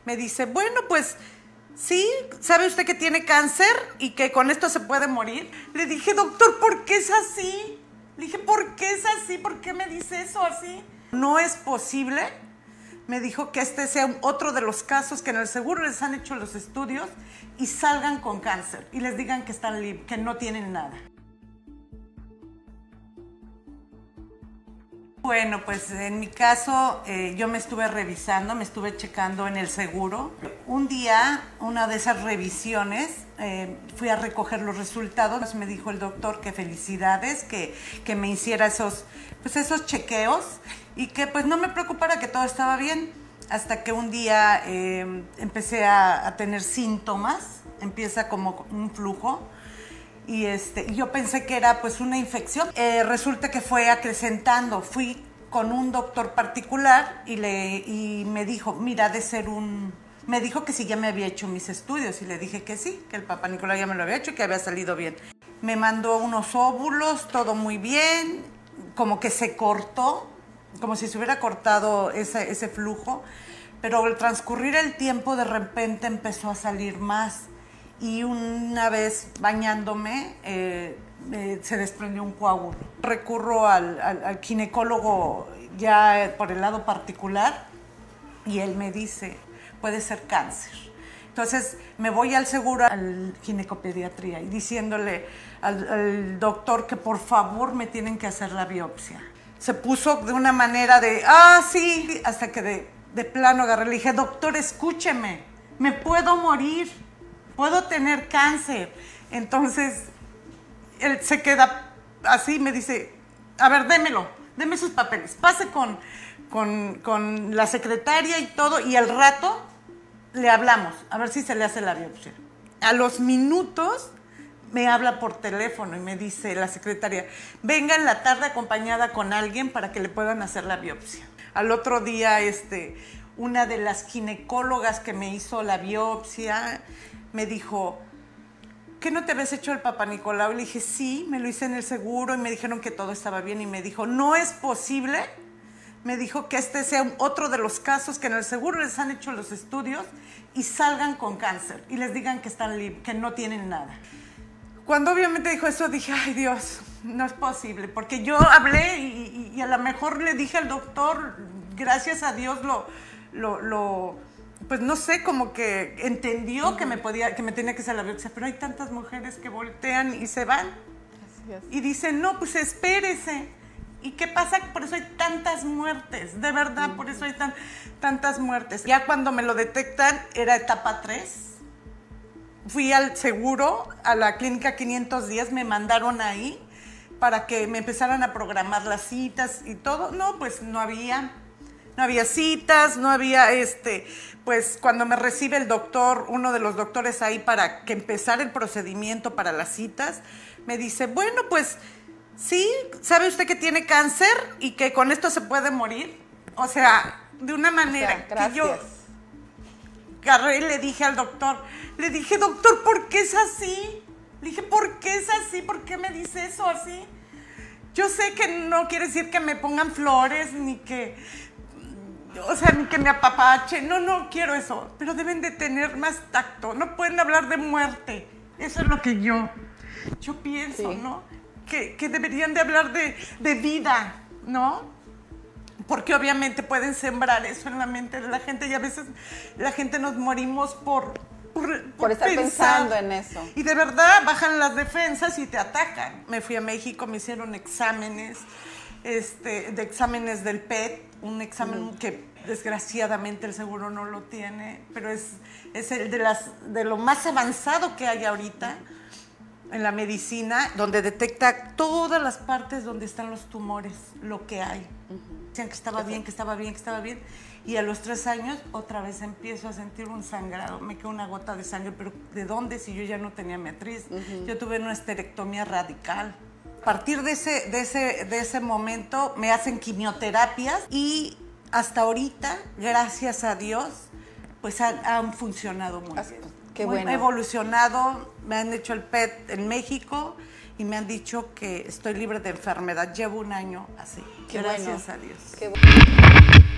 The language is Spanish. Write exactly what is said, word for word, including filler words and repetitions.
Me dice, bueno, pues sí, ¿sabe usted que tiene cáncer y que con esto se puede morir? Le dije, doctor, ¿por qué es así? Le dije, ¿por qué es así? ¿Por qué me dice eso así? No es posible. Me dijo que este sea otro de los casos que en el seguro les han hecho los estudios y salgan con cáncer y les digan que están libres, que no tienen nada. Bueno, pues en mi caso eh, yo me estuve revisando, me estuve checando en el seguro. Un día, una de esas revisiones, eh, fui a recoger los resultados. Me dijo el doctor que felicidades, que, que me hiciera esos, pues esos chequeos y que pues no me preocupara, que todo estaba bien. Hasta que un día eh, empecé a, a tener síntomas, empieza como un flujo. Y este, yo pensé que era pues una infección. Eh, resulta que fue acrecentando. Fui con un doctor particular y, le, y me dijo, mira, de ser un... Me dijo que si ya me había hecho mis estudios y le dije que sí, que el Papá Nicolau ya me lo había hecho y que había salido bien. Me mandó unos óvulos, todo muy bien, como que se cortó, como si se hubiera cortado ese, ese flujo, pero al transcurrir el tiempo de repente empezó a salir más. Y una vez bañándome, eh, eh, se desprendió un coágulo. Recurro al, al, al ginecólogo ya por el lado particular y él me dice, puede ser cáncer. Entonces me voy al seguro, al ginecopediatría, y diciéndole al, al doctor que por favor me tienen que hacer la biopsia. Se puso de una manera de, ah, sí, hasta que de, de plano agarré, le dije, doctor, escúcheme, me puedo morir. Puedo tener cáncer. Entonces, él se queda así, me dice, a ver, démelo, deme sus papeles. Pase con, con, con la secretaria y todo, y al rato le hablamos, a ver si se le hace la biopsia. A los minutos me habla por teléfono y me dice la secretaria, venga en la tarde acompañada con alguien para que le puedan hacer la biopsia. Al otro día, este, una de las ginecólogas que me hizo la biopsia me dijo, ¿qué no te habías hecho el Papá Nicolau? Y le dije, sí, me lo hice en el seguro y me dijeron que todo estaba bien. Y me dijo, no es posible. Me dijo que este sea otro de los casos que en el seguro les han hecho los estudios y salgan con cáncer y les digan que están libres, que no tienen nada. Cuando obviamente dijo eso, dije, ay Dios, no es posible. Porque yo hablé y, y, y a lo mejor le dije al doctor, gracias a Dios lo... lo, lo pues no sé, como que entendió que me podía, que me tenía que hacer la biopsia, pero hay tantas mujeres que voltean y se van. Así es. Y dicen, no, pues espérese. ¿Y qué pasa? Por eso hay tantas muertes, de verdad, por eso hay tan, tantas muertes. Ya cuando me lo detectan, era etapa tres. Fui al seguro, a la clínica quinientos diez, me mandaron ahí para que me empezaran a programar las citas y todo. No, pues no había... No había citas, no había, este, pues cuando me recibe el doctor, uno de los doctores ahí para que empezara el procedimiento para las citas, me dice, bueno, pues sí, ¿sabe usted que tiene cáncer y que con esto se puede morir? O sea, de una manera o sea, que yo agarré y le dije al doctor, le dije, doctor, ¿por qué es así? Le dije, ¿por qué es así? ¿Por qué me dice eso así? Yo sé que no quiere decir que me pongan flores ni que... O sea, ni que me apapache, no, no quiero eso, pero deben de tener más tacto, no pueden hablar de muerte, eso es lo que yo, yo pienso, sí. ¿No? Que, que deberían de hablar de, de vida, ¿no? Porque obviamente pueden sembrar eso en la mente de la gente y a veces la gente nos morimos por... Por, por, por estar pensar. Pensando en eso. Y de verdad bajan las defensas y te atacan. Me fui a México, me hicieron exámenes, este, de exámenes del P E T, un examen mm. que desgraciadamente el seguro no lo tiene, pero es, es el de, las, de lo más avanzado que hay ahorita en la medicina, donde detecta todas las partes donde están los tumores, lo que hay. Uh-huh. Decían que estaba bien, que estaba bien, que estaba bien, y a los tres años otra vez empiezo a sentir un sangrado, me queda una gota de sangre, pero ¿de dónde si yo ya no tenía matriz? Uh-huh. Yo tuve una esterectomía radical. A partir de ese, de, ese, de ese momento me hacen quimioterapias y hasta ahorita, gracias a Dios, pues han, han funcionado muy bien. Qué muy, bueno. He evolucionado, me han hecho el P E T en México y me han dicho que estoy libre de enfermedad. Llevo un año así. Qué gracias bueno. a Dios. Qué bueno.